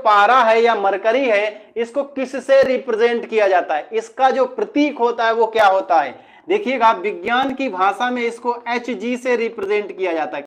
पारा है या मरकरी है, इसको किससे रिप्रेजेंट किया जाता है? इसका जो प्रतीक होता है वो क्या होता है? देखिएगा विज्ञान की भाषा में इसको Hg से रिप्रेजेंट किया जाता है।